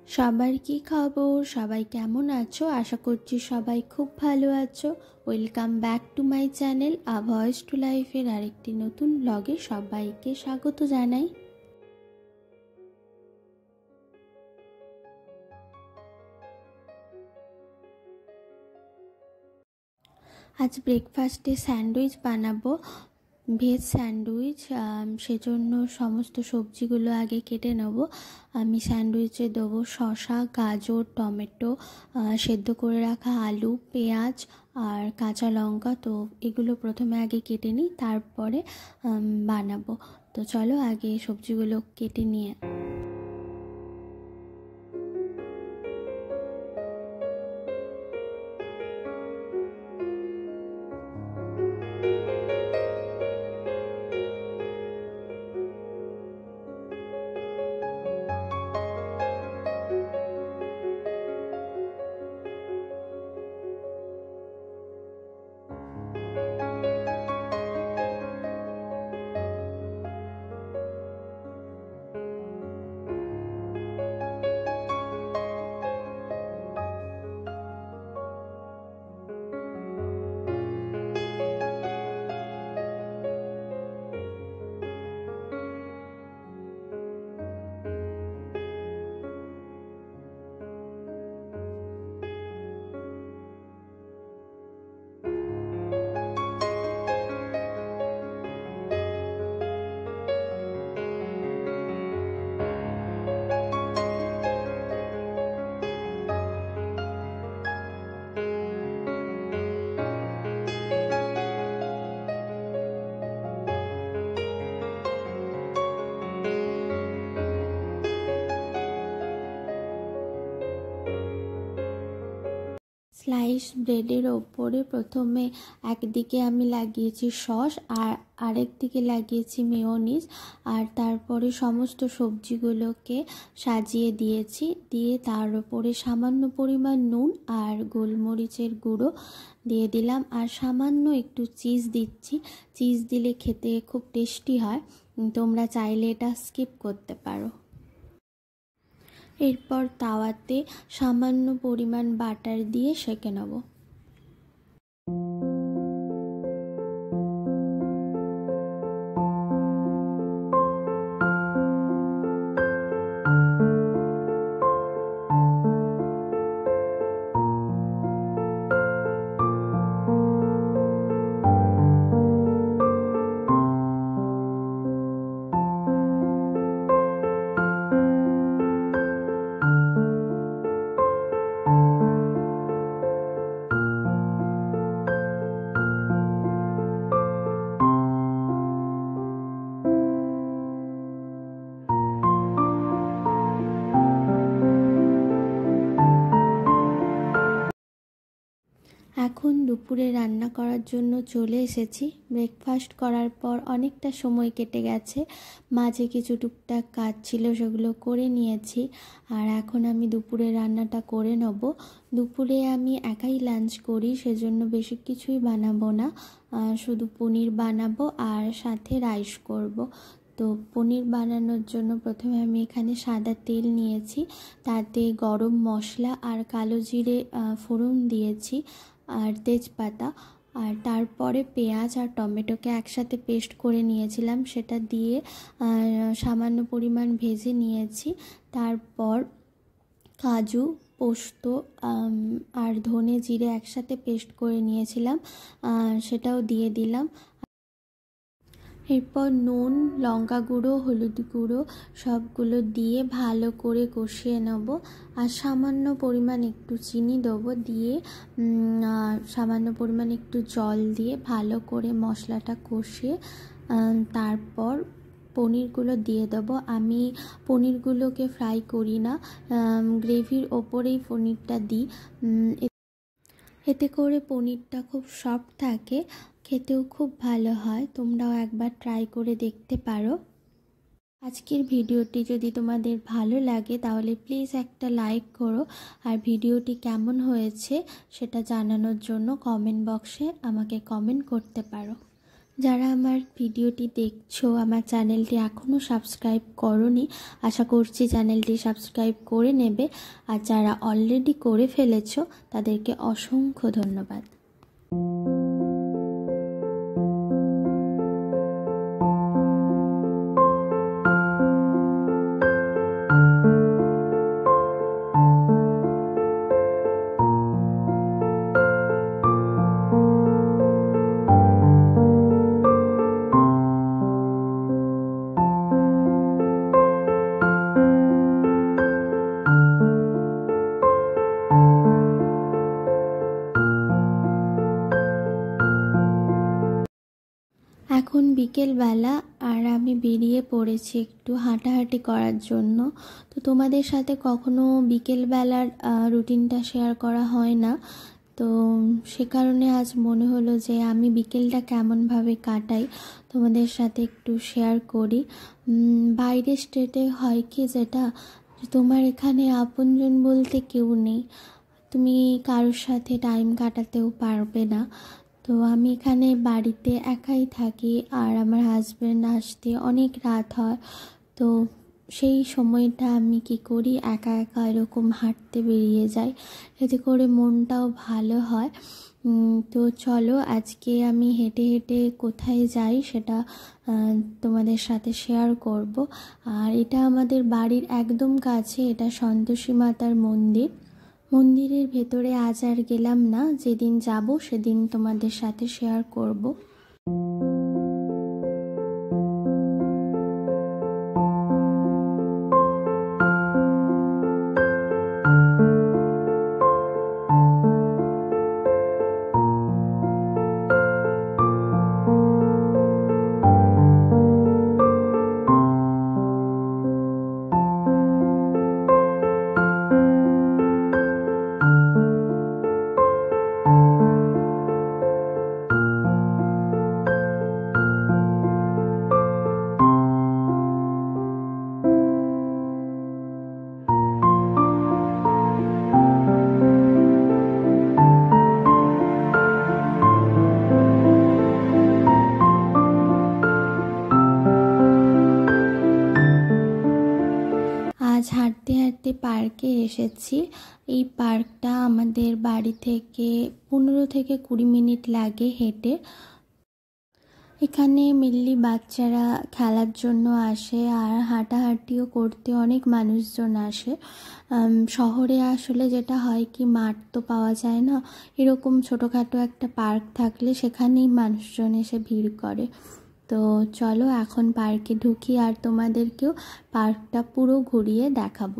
সবার কি খবর? সবাই কেমন আছো? আশা করছি সবাই খুব ভালো আছো। Welcome back to my channel a voice to লাইফের আরেকটি নতুন ব্লগে সবাইকে স্বাগত জানাই। আজ ব্রেকফাস্টে স্যান্ডউইচ বানাবো, ভেজ স্যান্ডউইচ। সেজন্য সমস্ত সবজিগুলো আগে কেটে নেব। আমি স্যান্ডউইচে দেবো শসা, গাজর, টমেটো, সেদ্ধ করে রাখা আলু, পেঁয়াজ আর কাঁচা লঙ্কা। তো এগুলো প্রথমে আগে কেটে নিই, তারপরে বানাবো। তো চলো আগে সবজিগুলো কেটে নিয়ে স্লাইস ব্রেডের ওপরে প্রথমে একদিকে আমি লাগিয়েছি সস আর আরেক দিকে লাগিয়েছি মেয়োনিজ, আর তারপরে সমস্ত সবজিগুলোকে সাজিয়ে দিয়েছি। দিয়ে তার ওপরে সামান্য পরিমাণ নুন আর গোলমরিচের গুঁড়ো দিয়ে দিলাম, আর সামান্য একটু চিজ দিচ্ছি। চিজ দিলে খেতে খুব টেস্টি হয়, তোমরা চাইলে এটা স্কিপ করতে পারো। এরপর তাওয়াতে সামান্য পরিমাণ বাটার দিয়ে সেঁকে নেব। এখন দুপুরে রান্না করার জন্য চলে এসেছি। ব্রেকফাস্ট করার পর অনেকটা সময় কেটে গেছে, মাঝে কিছু টুকটাক কাজ ছিল সেগুলো করে নিয়েছি। আর এখন আমি দুপুরে রান্নাটা করে নেব। দুপুরে আমি একাই লাঞ্চ করি, সেজন্য বেশি কিছুই বানাবো না, শুধু পনির বানাবো আর সাথে রাইস করব। তো পনির বানানোর জন্য প্রথমে আমি এখানে সাদা তেল নিয়েছি, তাতে গরম মশলা আর কালো জিরে ফোড়ন দিয়েছি আর তেজপাতা, আর তারপরে পেঁয়াজ আর টমেটোকে একসাথে পেস্ট করে নিয়েছিলাম, সেটা দিয়ে সামান্য পরিমাণ ভেজে নিয়েছি। তারপর কাজু, পোস্ত আর ধনে জিরে একসাথে পেস্ট করে নিয়েছিলাম, সেটাও দিয়ে দিলাম। এরপর নুন, লঙ্কা গুঁড়ো, হলুদ গুঁড়ো সবগুলো দিয়ে ভালো করে কষিয়ে নেব। আর সামান্য পরিমাণ একটু চিনি দেবো, দিয়ে সামান্য পরিমাণ একটু জল দিয়ে ভালো করে মশলাটা কষিয়ে তারপর পনিরগুলো দিয়ে দেবো। আমি পনিরগুলোকে ফ্রাই করি না, গ্রেভির ওপরেই পনিরটা দিই। এতে করে পনিরটা খুব সফট থাকে, খেতেও খুব ভালো হয়। তোমরাও একবার ট্রাই করে দেখতে পারো। আজকের ভিডিওটি যদি তোমাদের ভালো লাগে তাহলে প্লিজ একটা লাইক করো, আর ভিডিওটি কেমন হয়েছে সেটা জানানোর জন্য কমেন্ট বক্সে আমাকে কমেন্ট করতে পারো। যারা আমার ভিডিওটি দেখছো, আমার চ্যানেলটি এখনও সাবস্ক্রাইব করোনি, আশা করছি চ্যানেলটি সাবস্ক্রাইব করে নেবে। আর যারা অলরেডি করে ফেলেছো তাদেরকে অসংখ্য ধন্যবাদ। এখন বিকেলবেলা আর আমি বেরিয়ে পড়েছি একটু হাঁটাহাঁটি করার জন্য। তো তোমাদের সাথে কখনো বিকেলবেলার রুটিনটা শেয়ার করা হয় না, তো সে কারণে আজ মনে হলো যে আমি বিকেলটা কেমনভাবে কাটাই তোমাদের সাথে একটু শেয়ার করি। বাইরের স্টেটে হয় কি, যেটা তোমার এখানে আপনজন বলতে কেউ নেই, তুমি কারোর সাথে টাইম কাটাতেও পারবে না। তো আমি এখানে বাড়িতে একাই থাকি আর আমার হাজব্যান্ড আসতে অনেক রাত হয়। তো সেই সময়টা আমি কি করি, একা একা এরকম হাঁটতে বেরিয়ে যাই, এতে করে মনটাও ভালো হয়। তো চলো আজকে আমি হেঁটে হেঁটে কোথায় যাই সেটা তোমাদের সাথে শেয়ার করব। আর এটা আমাদের বাড়ির একদম কাছে, এটা সন্তোষী মাতার মন্দির। মন্দিরের ভেতরে আজ আর গেলাম না, যেদিন যাব সেদিন তোমাদের সাথে শেয়ার করব। আজ হাঁটতে হাঁটতে পার্কে এসেছি। এই পার্কটা আমাদের বাড়ি থেকে 15 থেকে 20 মিনিট লাগে হেঁটে। এখানে মেনলি বাচ্চারা খেলার জন্য আসে আর হাঁটাহাঁটিও করতে অনেক মানুষজন আসে। শহরে আসলে যেটা হয় কি, মাঠ তো পাওয়া যায় না, এরকম ছোটোখাটো একটা পার্ক থাকলে সেখানেই মানুষজন এসে ভিড় করে। তো চলো এখন পার্কে ঢুকি আর তোমাদেরকেও পার্কটা পুরো ঘুরিয়ে দেখাবো।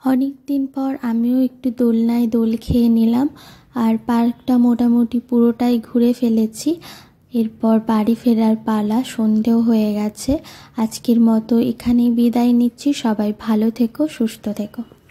অনেক দিন পর আমিও একটু দোলনায় দোল খেয়ে নিলাম, আর পার্কটা মোটামুটি পুরোটাই ঘুরে ফেলেছি। এরপর বাড়ি ফেরার পালা, সন্ধেও হয়ে গেছে। আজকের মতো এখানেই বিদায় নিচ্ছি। সবাই ভালো থেকো, সুস্থ থেকো।